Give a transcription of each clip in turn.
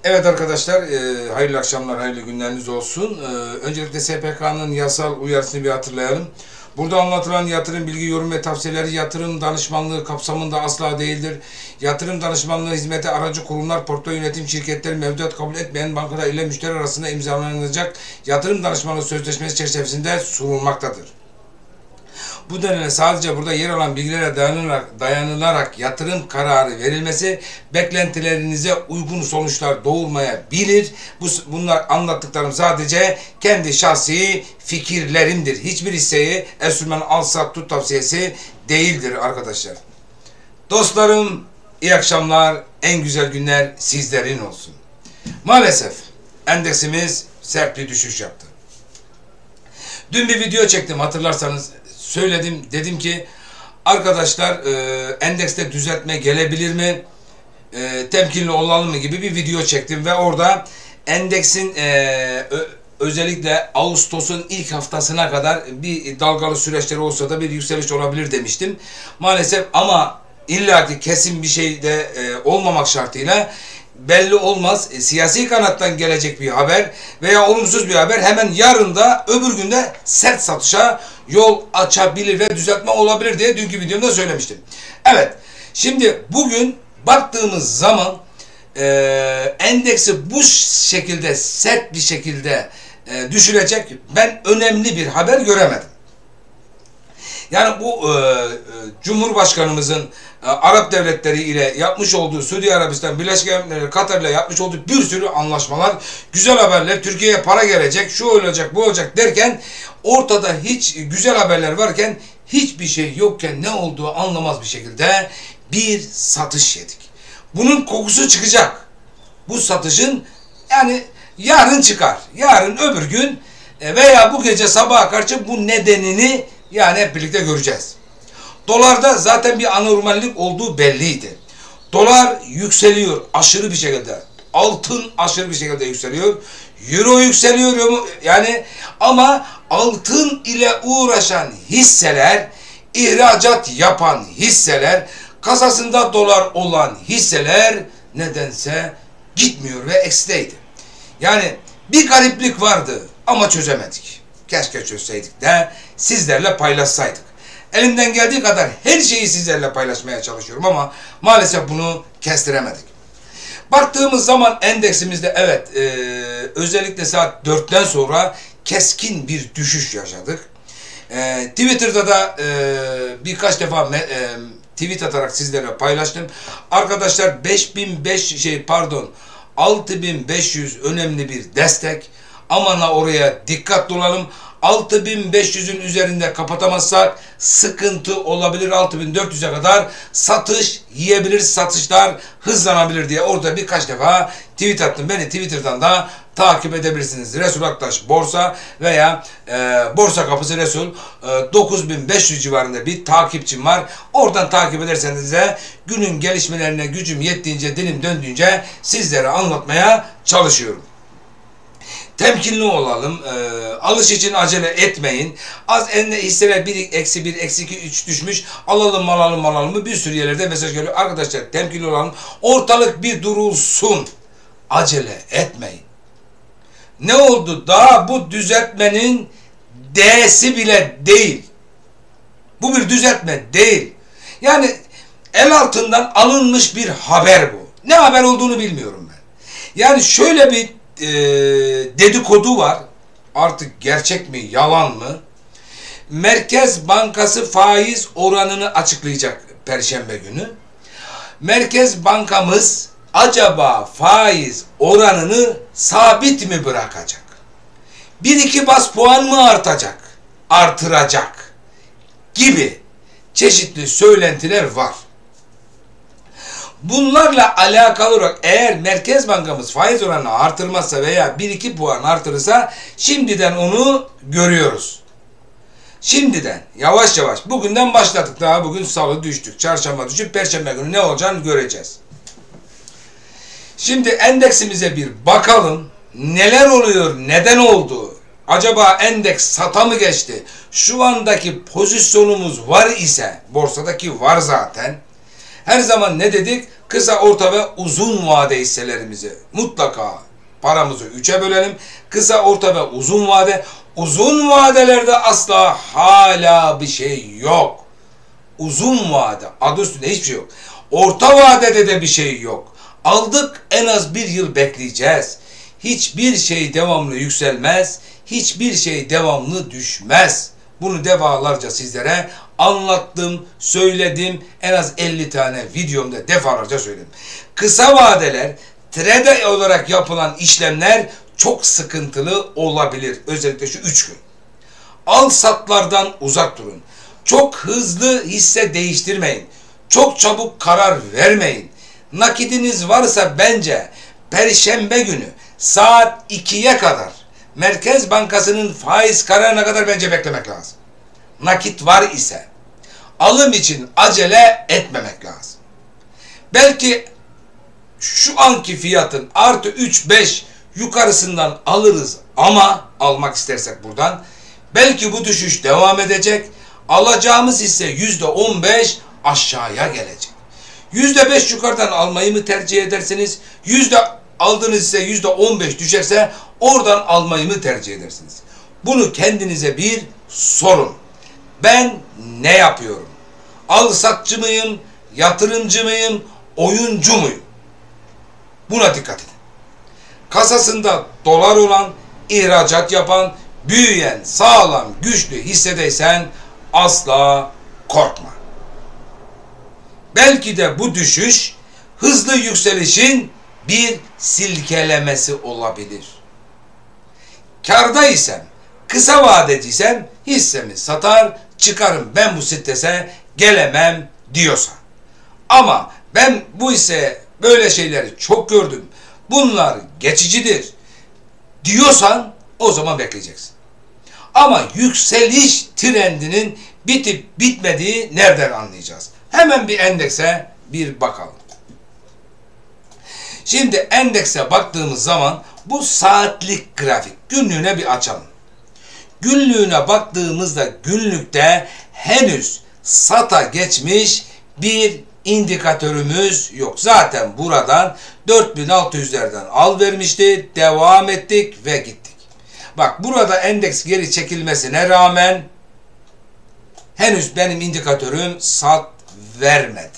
Evet arkadaşlar, hayırlı akşamlar, hayırlı günleriniz olsun. Öncelikle SPK'nın yasal uyarısını bir hatırlayalım. Burada anlatılan yatırım bilgi, yorum ve tavsiyeleri yatırım danışmanlığı kapsamında asla değildir. Yatırım danışmanlığı hizmeti aracı kurumlar, portföy yönetim şirketleri mevduat kabul etmeyen bankalar ile müşteri arasında imzalanacak yatırım danışmanlığı sözleşmesi çerçevesinde sunulmaktadır. Bu nedenle sadece burada yer alan bilgilere dayanılarak yatırım kararı verilmesi beklentilerinize uygun sonuçlar doğurmayabilir. Bunlar anlattıklarım sadece kendi şahsi fikirlerimdir. Hiçbir hisseyi enstrüman al sat tut tavsiyesi değildir arkadaşlar. Dostlarım, iyi akşamlar, en güzel günler sizlerin olsun. Maalesef endeksimiz sert bir düşüş yaptı. Dün bir video çektim, hatırlarsanız söyledim, dedim ki arkadaşlar endekste düzeltme gelebilir mi, temkinli olalım mı gibi bir video çektim ve orada endeksin özellikle Ağustos'un ilk haftasına kadar bir dalgalı süreçleri olsa da bir yükseliş olabilir demiştim. Maalesef ama illaki kesin bir şey de olmamak şartıyla belli olmaz. Siyasi kanattan gelecek bir haber veya olumsuz bir haber hemen yarın da öbür günde sert satışa yol açabilir ve düzeltme olabilir diye dünkü videomda söylemiştim. Evet, şimdi bugün baktığımız zaman endeksi bu şekilde sert bir şekilde düşürecek ben önemli bir haber göremedim. Yani bu Cumhurbaşkanımızın Arap devletleri ile yapmış olduğu, Suudi Arabistan, Birleşik Arap Emirlikleri, Katar ile yapmış olduğu bir sürü anlaşmalar, güzel haberler, Türkiye'ye para gelecek, şu olacak, bu olacak derken ortada hiç güzel haberler varken hiçbir şey yokken ne olduğu anlamaz bir şekilde bir satış yedik. Bunun kokusu çıkacak. Bu satışın yani yarın çıkar. Yarın öbür gün veya bu gece sabaha karşı bu nedenini yani hep birlikte göreceğiz. Dolarda zaten bir anormallik olduğu belliydi. Dolar yükseliyor aşırı bir şekilde. Altın aşırı bir şekilde yükseliyor. Euro yükseliyor yani ama altın ile uğraşan hisseler, ihracat yapan hisseler, kasasında dolar olan hisseler nedense gitmiyor ve eksideydi. Yani bir gariplik vardı ama çözemedik. Keşke çözseydik de sizlerle paylaşsaydık. Elimden geldiği kadar her şeyi sizlerle paylaşmaya çalışıyorum ama maalesef bunu kestiremedik. Baktığımız zaman endeksimizde evet özellikle saat 4'ten sonra keskin bir düşüş yaşadık. Twitter'da da birkaç defa tweet atarak sizlerle paylaştım. Arkadaşlar 6500 önemli bir destek. Aman ha oraya dikkatli olalım. 6500'ün üzerinde kapatamazsak sıkıntı olabilir. 6400'e kadar satış yiyebilir, satışlar hızlanabilir diye orada birkaç defa tweet attım. Beni Twitter'dan da takip edebilirsiniz. Resul Aktaş Borsa veya Borsa Kapısı Resul 9500 civarında bir takipçim var. Oradan takip ederseniz de günün gelişmelerine gücüm yettiğince, dilim döndüğünce sizlere anlatmaya çalışıyorum. Temkinli olalım. Alış için acele etmeyin. Az hisseler 1 eksi 1 eksi 2 3 düşmüş. Alalım mı bir sürü yerlerde mesaj geliyor. Arkadaşlar temkinli olalım. Ortalık bir durulsun. Acele etmeyin. Ne oldu? Daha bu düzeltmenin D'si bile değil. Bu bir düzeltme değil. Yani el altından alınmış bir haber bu. Ne haber olduğunu bilmiyorum ben. Yani şöyle bir dedikodu var. Artık gerçek mi, yalan mı? Merkez Bankası faiz oranını açıklayacak Perşembe günü. Merkez Bankamız acaba faiz oranını sabit mi bırakacak? 1-2 bas puan mı artacak? Artıracak gibi çeşitli söylentiler var. Bunlarla alakalı olarak eğer Merkez Bankamız faiz oranını artırmazsa veya 1-2 puan artırırsa şimdiden onu görüyoruz. Şimdiden yavaş yavaş bugünden başladık. Daha bugün salı düştük. Çarşamba düşüp perşembe günü ne olacağını göreceğiz. Şimdi endeksimize bir bakalım. Neler oluyor? Neden oldu? Acaba endeks sata mı geçti? Şu andaki pozisyonumuz var ise borsadaki var zaten. Her zaman ne dedik? Kısa, orta ve uzun vade hisselerimizi mutlaka paramızı 3'e bölelim. Kısa, orta ve uzun vade. Uzun vadelerde asla hala bir şey yok. Uzun vade adı üstünde hiçbir şey yok. Orta vadede de bir şey yok. Aldık, en az 1 yıl bekleyeceğiz. Hiçbir şey devamlı yükselmez. Hiçbir şey devamlı düşmez. Bunu defalarca sizlere anlattım, söyledim. En az 50 tane videomda defalarca söyledim. Kısa vadeler, trade olarak yapılan işlemler çok sıkıntılı olabilir. Özellikle şu 3 gün. Al satlardan uzak durun. Çok hızlı hisse değiştirmeyin. Çok çabuk karar vermeyin. Nakidiniz varsa bence Perşembe günü saat 2'ye kadar Merkez Bankası'nın faiz kararına kadar bence beklemek lazım. Nakit var ise alım için acele etmemek lazım. Belki şu anki fiyatın artı 3-5 yukarısından alırız ama almak istersek buradan belki bu düşüş devam edecek. Alacağımız hisse %15 aşağıya gelecek. %5 yukarıdan almayı mı tercih edersiniz? Aldığınız hisse %15 düşerse oradan almayı mı tercih edersiniz? Bunu kendinize bir sorun. Ben ne yapıyorum? Al-satçı mıyım? Yatırımcı mıyım? Oyuncu muyum? Buna dikkat edin. Kasasında dolar olan, ihracat yapan, büyüyen, sağlam, güçlü hissedeysen asla korkma. Belki de bu düşüş hızlı yükselişin bir silkelemesi olabilir. Kârdaysam, kısa vadeciysem hissemi satar çıkarım, ben bu strese gelemem diyorsa. Ama ben bu hisse böyle şeyleri çok gördüm, bunlar geçicidir diyorsan o zaman bekleyeceksin. Ama yükseliş trendinin bitip bitmediği nereden anlayacağız? Hemen bir endekse bir bakalım. Şimdi endekse baktığımız zaman bu saatlik grafik. Günlüğüne bir açalım. Günlüğüne baktığımızda günlükte henüz SATA geçmiş bir indikatörümüz yok. Zaten buradan 4600'lerden al vermişti. Devam ettik ve gittik. Bak burada endeks geri çekilmesine rağmen henüz benim indikatörüm sat vermedi.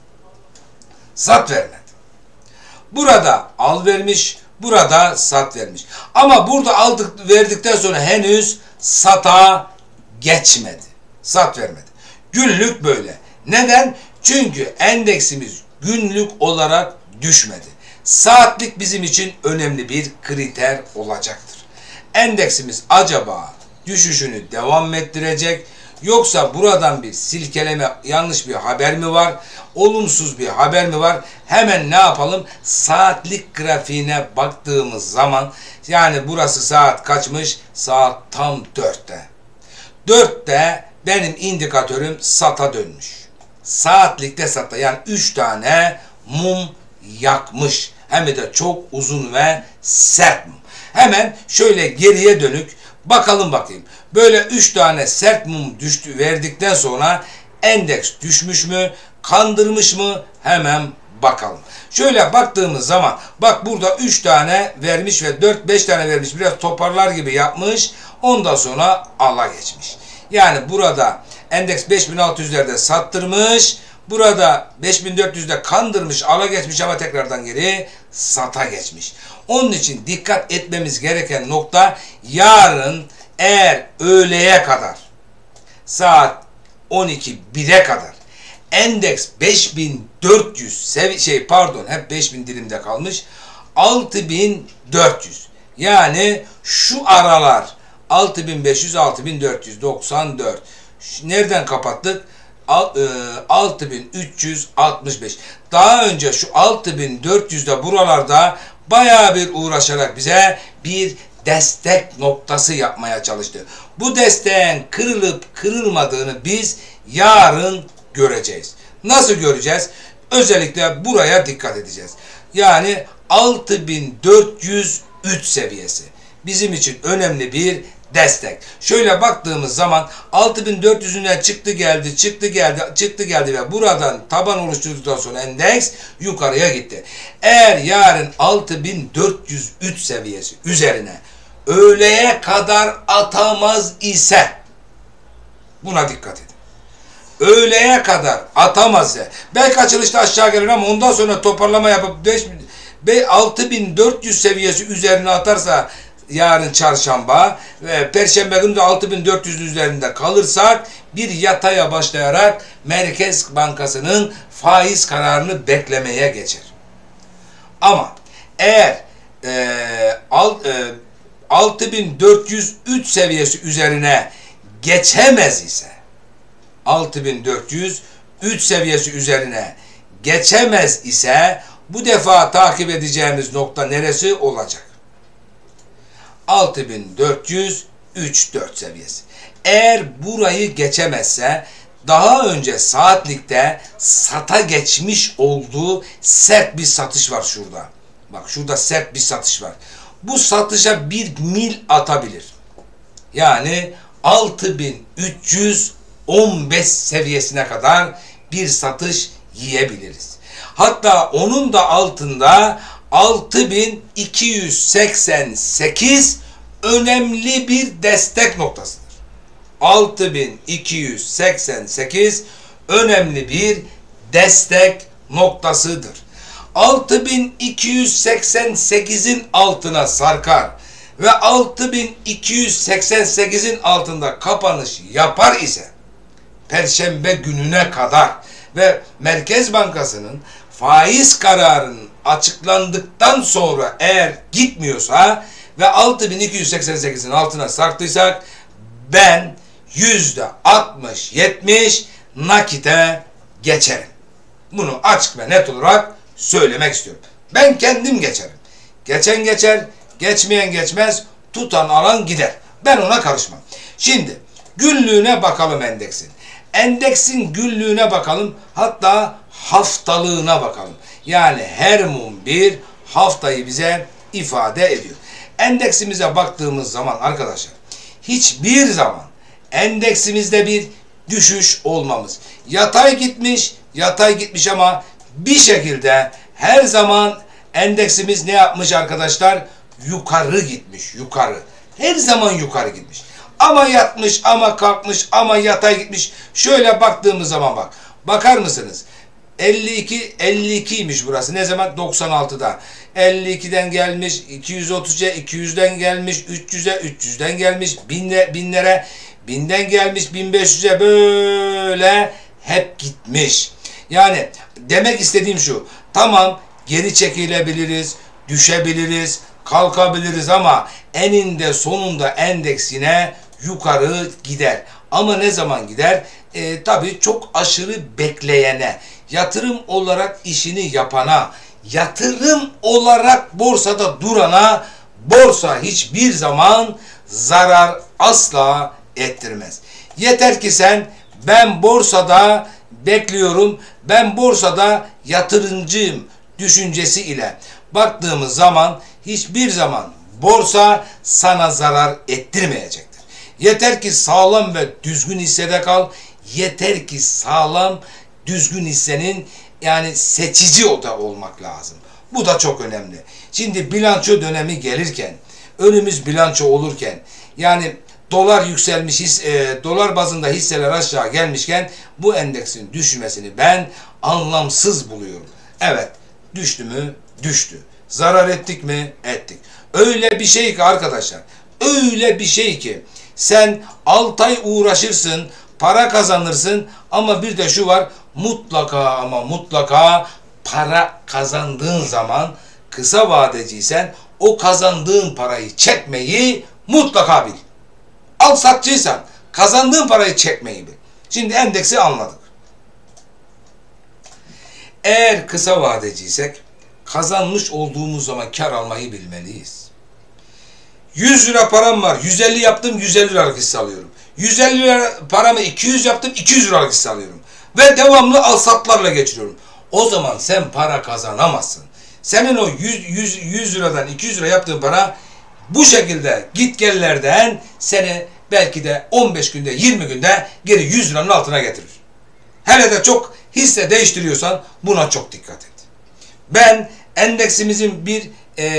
Sat vermedi. Burada al vermiş, burada sat vermiş. Ama burada verdikten sonra henüz sata geçmedi. Sat vermedi. Günlük böyle. Neden? Çünkü endeksimiz günlük olarak düşmedi. Saatlik bizim için önemli bir kriter olacaktır. Endeksimiz acaba düşüşünü devam ettirecek, yoksa buradan bir silkeleme, yanlış bir haber mi var, olumsuz bir haber mi var? Hemen ne yapalım? Saatlik grafiğine baktığımız zaman, yani burası saat kaçmış? Saat tam 4'te. 4'te benim indikatörüm sata dönmüş. Saatlikte sata, yani 3 tane mum yakmış. Hem de çok uzun ve sert mum. Hemen şöyle geriye dönük bakalım bakayım. Böyle 3 tane sert mum verdikten sonra endeks düşmüş mü, kandırmış mı? Hemen bakalım. Şöyle baktığımız zaman bak burada 3 tane vermiş ve 4-5 tane vermiş. Biraz toparlar gibi yapmış. Ondan sonra ala geçmiş. Yani burada endeks 5600'lerde sattırmış. Burada 5400'de kandırmış, ala geçmiş ama tekrardan geri sata geçmiş. Onun için dikkat etmemiz gereken nokta, yarın eğer öğleye kadar, saat 1'e kadar endeks 5400 hep 5000 dilimde kalmış, 6400, yani şu aralar 6500 6494, nereden kapattık? 6365. Daha önce şu 6400'de buralarda bayağı bir uğraşarak bize bir destek noktası yapmaya çalıştı. Bu desteğin kırılıp kırılmadığını biz yarın göreceğiz. Nasıl göreceğiz? Özellikle buraya dikkat edeceğiz. Yani 6403 seviyesi bizim için önemli bir destek. Şöyle baktığımız zaman 6400'üne çıktı geldi ve buradan taban oluşturduktan sonra endeks yukarıya gitti. Eğer yarın 6403 seviyesi üzerine öğleye kadar atamaz ise, buna dikkat edin. Öğleye kadar atamaz ise, belki açılışta aşağı gelir ama ondan sonra toparlama yapıp 6400 seviyesi üzerine atarsa yarın çarşamba ve perşembe günü de 6400 üzerinde kalırsak bir yataya başlayarak Merkez Bankası'nın faiz kararını beklemeye geçer. Ama eğer 6403 seviyesi üzerine geçemez ise, 6403 seviyesi üzerine geçemez ise bu defa takip edeceğimiz nokta neresi olacak? 6404 seviyesi. Eğer burayı geçemezse daha önce saatlikte sata geçmiş olduğu sert bir satış var şurada. Bak şurada sert bir satış var. Bu satışa bir mil atabilir. Yani 6315 seviyesine kadar bir satış yiyebiliriz. Hatta onun da altında 6288 önemli bir destek noktasıdır. 6288 önemli bir destek noktasıdır. 6288'in altına sarkar ve 6288'in altında kapanış yapar ise Perşembe gününe kadar ve Merkez Bankası'nın faiz kararının açıklandıktan sonra eğer gitmiyorsa ve 6288'in altına sarktıysak ben %60-70 nakite geçerim. Bunu açık ve net olarak söylemek istiyorum. Ben kendim geçerim. Geçen geçer, geçmeyen geçmez, tutan alan gider. Ben ona karışmam. Şimdi günlüğüne bakalım endeksin. Endeksin günlüğüne bakalım, hatta haftalığına bakalım. Yani her mum bir haftayı bize ifade ediyor. Endeksimize baktığımız zaman arkadaşlar, hiçbir zaman endeksimizde bir düşüş olmamız. Yatay gitmiş ama bir şekilde her zaman endeksimiz ne yapmış arkadaşlar? Yukarı gitmiş, yukarı. Her zaman yukarı gitmiş. Ama yatmış, ama kalkmış, ama yatay gitmiş. Şöyle baktığımız zaman bak. Bakar mısınız? 52'ymiş burası. Ne zaman? 96'da. 52'den gelmiş, 230'a, 200'den gelmiş, 300'e, 300'den gelmiş, 1000'lere, 1000'den gelmiş, 1500'e, böyle hep gitmiş. Yani demek istediğim şu. Tamam, geri çekilebiliriz, düşebiliriz, kalkabiliriz ama eninde sonunda endeks yine yukarı gider. Ama ne zaman gider? Tabii çok aşırı bekleyene, yatırım olarak işini yapana, yatırım olarak borsada durana borsa hiçbir zaman zarar asla ettirmez. Yeter ki sen, ben borsada bekliyorum, ben borsada yatırımcıyım düşüncesi ile baktığımız zaman hiçbir zaman borsa sana zarar ettirmeyecektir. Yeter ki sağlam ve düzgün hissede kal. Yeter ki sağlam, düzgün hissenin yani seçici olmak lazım. Bu da çok önemli. Şimdi bilanço dönemi gelirken, önümüz bilanço olurken, yani dolar yükselmiş, dolar bazında hisseler aşağı gelmişken bu endeksin düşmesini ben anlamsız buluyorum. Evet, düştü mü? Düştü. Zarar ettik mi? Ettik. Öyle bir şey ki arkadaşlar, öyle bir şey ki sen 6 ay uğraşırsın, para kazanırsın ama bir de şu var, mutlaka ama mutlaka para kazandığın zaman, kısa vadeciysen o kazandığın parayı çekmeyi mutlaka bil. Al satçıysan kazandığın parayı çekmeyi bil. Şimdi endeksi anladık. Eğer kısa vadeciysek kazanmış olduğumuz zaman kar almayı bilmeliyiz. 100 lira param var, 150 yaptım, 150 liralık hisse alıyorum. 150 lira paramı 200 yaptım, 200 liralık hisse alıyorum. Ve devamlı al satlarla geçiriyorum. O zaman sen para kazanamazsın. Senin o 100 liradan 200 lira yaptığın para Bu şekilde gitgellerden seni belki de 15 günde 20 günde geri 100 liranın altına getirir. Hele de çok hisse değiştiriyorsan buna çok dikkat et. Ben endeksimizin bir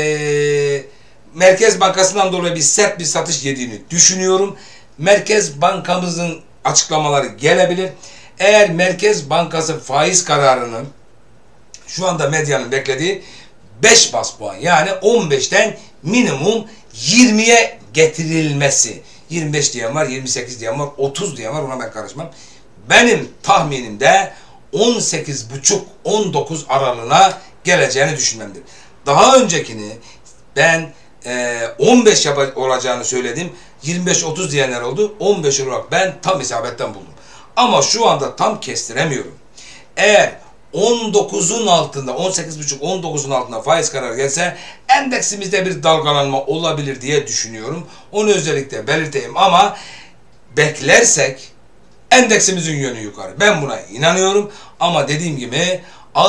Merkez Bankası'ndan dolayı bir sert bir satış yediğini düşünüyorum. Merkez Bankamızın açıklamaları gelebilir. Eğer Merkez Bankası faiz kararını şu anda medyanın beklediği 5 bas puan yani 15'ten minimum 20'ye getirilmesi. 25 diyen var, 28 diyen var, 30 diyen var, ona ben karışmam. Benim tahminimde 18,5-19 aralığına geleceğini düşünmemdir. Daha öncekini ben 15 olacağını söyledim. 25-30 diyenler oldu. 15 olarak ben tam isabetten buldum. Ama şu anda tam kestiremiyorum. Eğer 19'un altında, 18,5-19'un altında faiz kararı gelse endeksimizde bir dalgalanma olabilir diye düşünüyorum. Onu özellikle belirteyim ama beklersek endeksimizin yönü yukarı. Ben buna inanıyorum ama dediğim gibi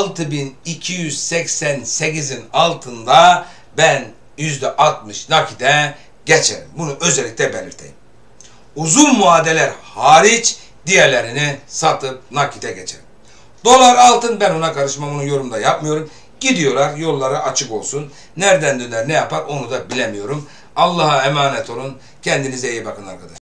6.288'in altında ben %60 nakite geçerim. Bunu özellikle belirteyim. Uzun vadeler hariç diğerlerini satıp nakite geçerim. Dolar altın ben ona karışmam, onu yorumda yapmıyorum. Gidiyorlar, yolları açık olsun. Nereden döner ne yapar onu da bilemiyorum. Allah'a emanet olun. Kendinize iyi bakın arkadaşlar.